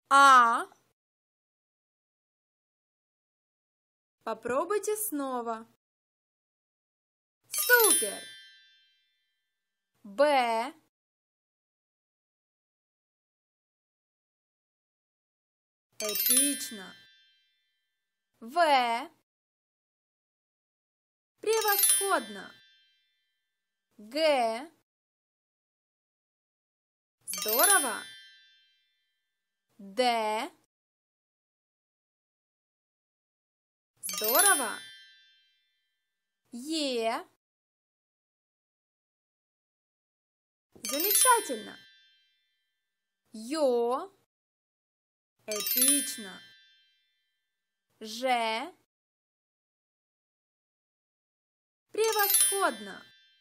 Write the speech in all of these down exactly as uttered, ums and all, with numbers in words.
А. Попробуйте снова. Супер! Б. Эпично! В. Превосходно! Г. Здорово! Д. Здорово! Е. Замечательно! Ё. Эпично! Ж. Превосходно!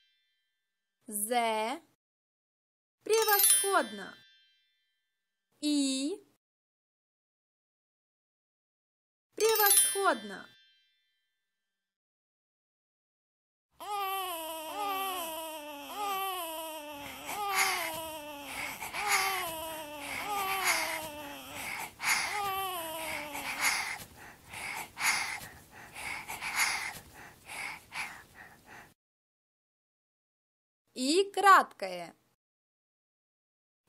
З. Превосходно! И. Превосходно! И краткое.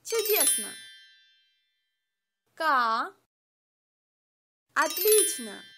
Чудесно! К. Отлично!